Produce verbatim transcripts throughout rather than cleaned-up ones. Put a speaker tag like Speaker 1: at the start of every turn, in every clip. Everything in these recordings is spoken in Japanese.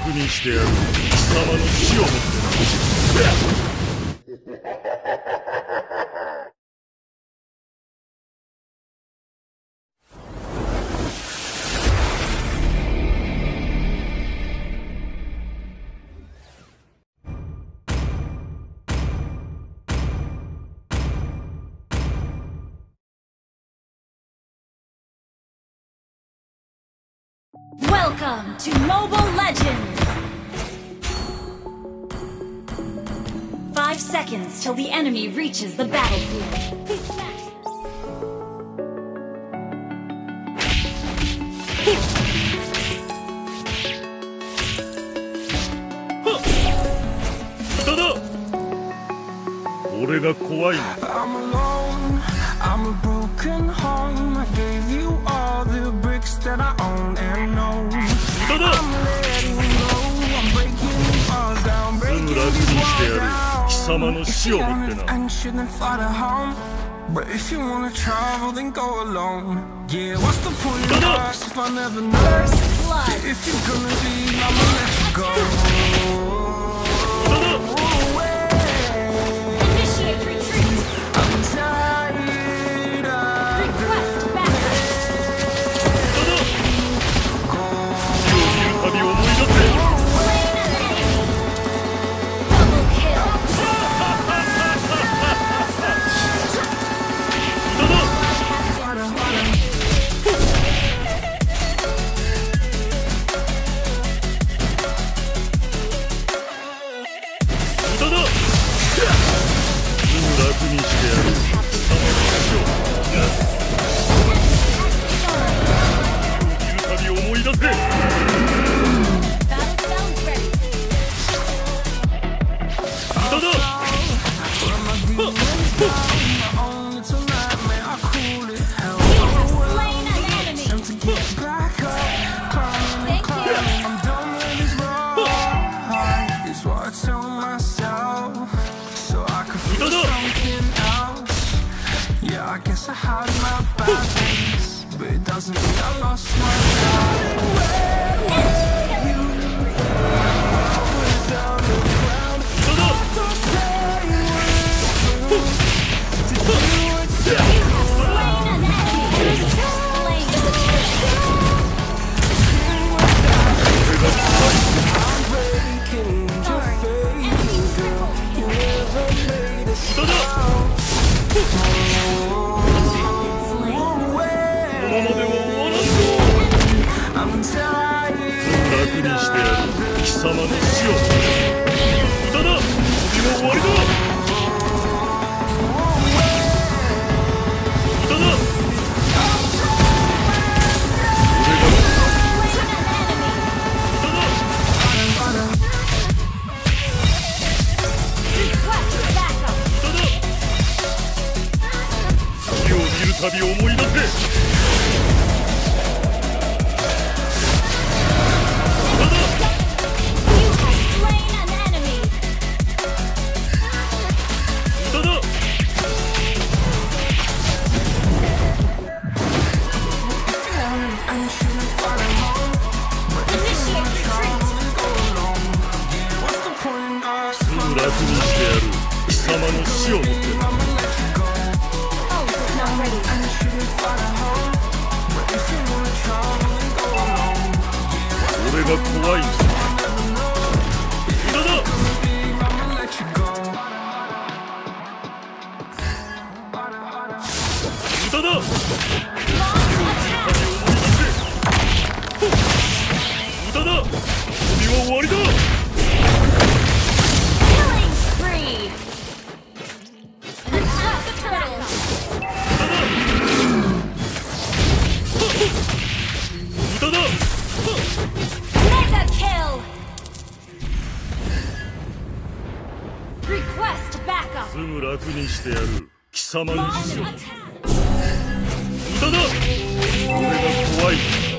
Speaker 1: 楽にしてやる。貴様の死をもってな。
Speaker 2: Welcome to Mobile Legends! Five seconds till the enemy reaches the battlefield. Please smash them.
Speaker 3: I'm alone, I'm a broken home. I gave you all the bricks that I own and know. I'm letting go, I'm breaking these walls down, breaking these walls down. If you want adventure, then fly to home. But if you wanna travel, then go alone. Yeah, what's the point of us if I never know? If you're gonna leave, I'ma let you go. I guess I had my bad days, but it doesn't mean I lost my style. You was on the ground. I thought they were to do what you slain an enemy. Slain the I'm breaking your faith, girl. You never made a sound. I'm tired.
Speaker 1: 楽にしてやる。貴様の死を。無駄だ。君も終わりだ。無駄だ。俺が。死を見るたび思い出せ。 楽にしてやる。貴様の死をもってな。俺が怖いんだ。無駄だ。無駄だ。無駄だ。君は終わりだ。 すぐ楽にしてやる。貴様の死を。無駄だ。俺が怖い。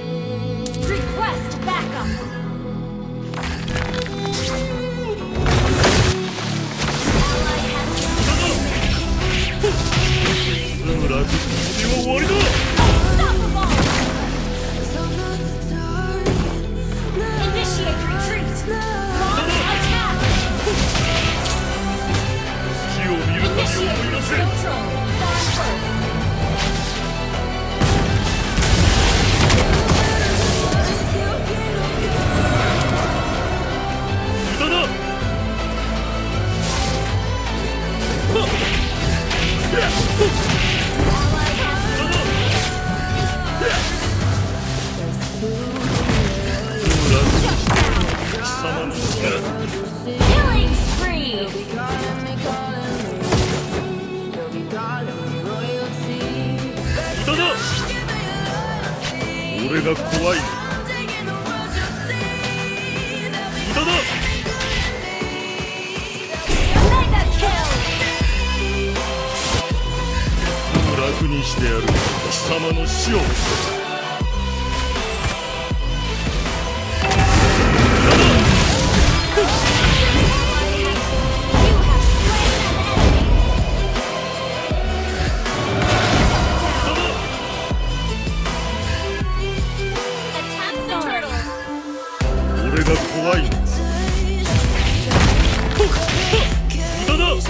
Speaker 1: すぐ楽。君は終わりだ。
Speaker 2: Initiate retreat! Killing spree!
Speaker 1: 無駄だ。俺が怖い。無駄だ。
Speaker 2: Mega kill!
Speaker 1: 楽にしてやる。貴様の死を。 俺が怖い。無駄だ。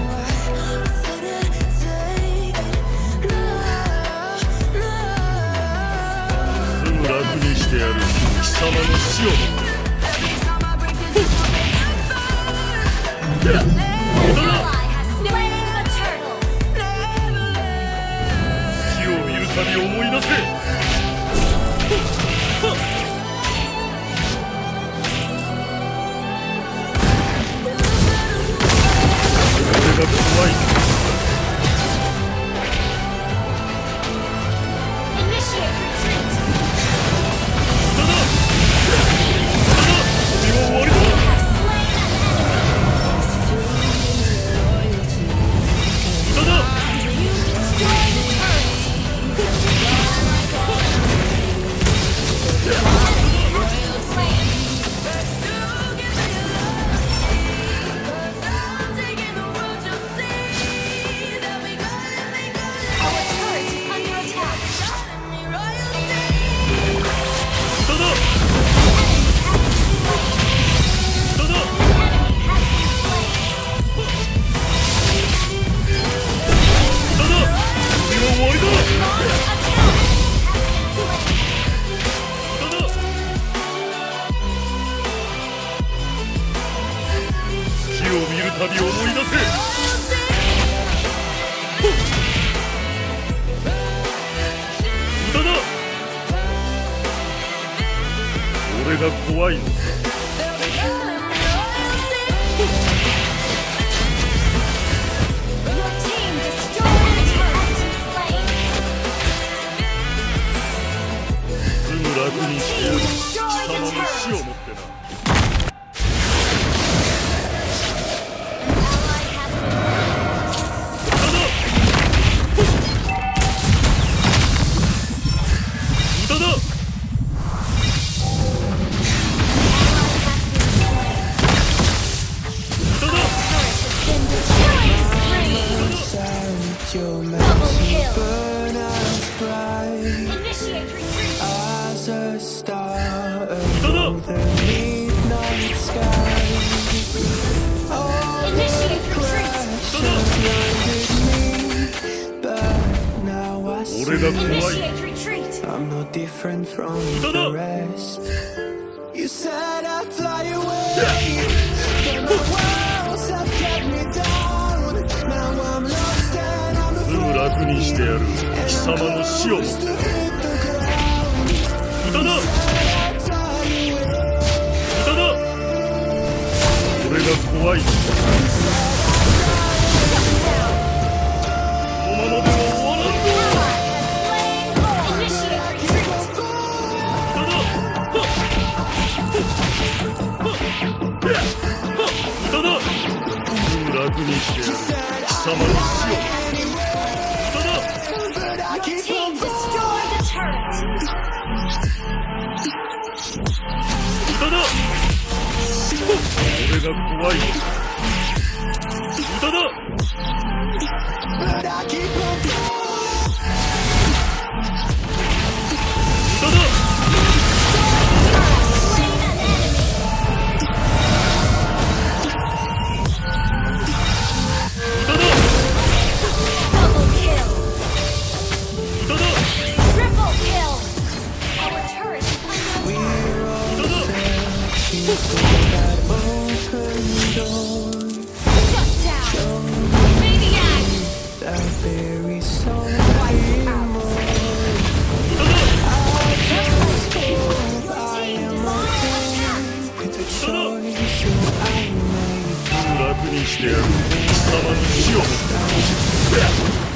Speaker 1: すぐ楽にしてやる。貴様の死を。無駄だ。月を見るたび思い出せ。 俺が怖い。
Speaker 2: Initiate retreat!
Speaker 1: 無駄だ。無駄だ。君は終わりだ。 無駄だ。 旅を思い出せ。無駄だ。俺が怖いの。 すぐ楽にしてやる。貴様の死をもってな。
Speaker 3: I'm no different from the rest. You said I'd fly away, but my walls have kept me down. Now I'm lost and I'm afraid.
Speaker 1: すぐ楽にしてやる。貴様の死をもってな。無駄だ。無駄だ。俺が怖い。 楽にしてやる。貴様の死を。無駄だ。無駄だ。俺が怖い。無駄だ。無駄だ。
Speaker 3: choice
Speaker 1: してやる貴様の死を。